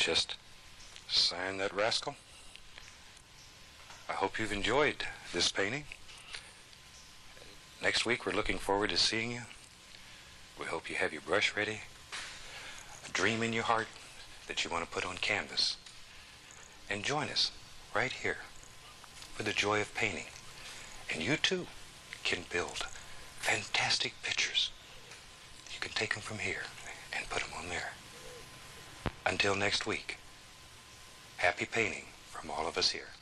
just sign that rascal. I hope you've enjoyed this painting. Next week we're looking forward to seeing you. We hope you have your brush ready, a dream in your heart that you want to put on canvas. And join us right here for the joy of painting. And you too can build fantastic pictures. You can take them from here and put them on there. Until next week, happy painting from all of us here.